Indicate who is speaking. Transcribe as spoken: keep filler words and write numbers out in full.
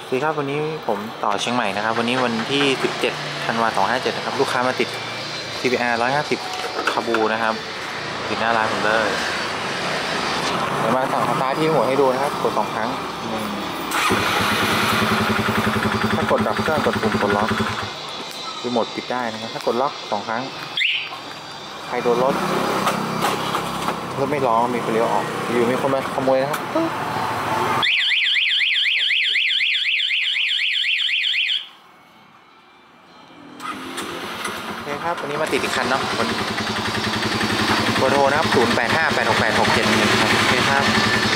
Speaker 1: สวัสดีครับวันนี้ผมต่อเชียงใหม่นะครับวันนี้วันที่สิบเจ็ดธันวาคมสองพันห้าร้อยห้าสิบเจ็ดนะครับลูกค้ามาติด ที พี อาร์ หนึ่งร้อยห้าสิบคาบูนะครับติดหน้าร้านผมเลยเดี๋ยวมาสั่งสตาร์ทที่หัวให้ดูนะครับกดสองครั้งถ้ากดดับเครื่องกดปุ่มกดล็อกรีโมทปิดได้นะครับถ้ากดล็อกสองครั้งใครโดนรถรถไม่ร้องมีคนเลี้ยวออกอยู่มีคนมาขโมยนะครับโอเคครับวันนี้มาติดอีกคันเนาะบนเบอร์โทรนะครับศูนย์ แปด ห้า แปด หก แปด หก เจ็ด หนึ่งครับโอเคครับ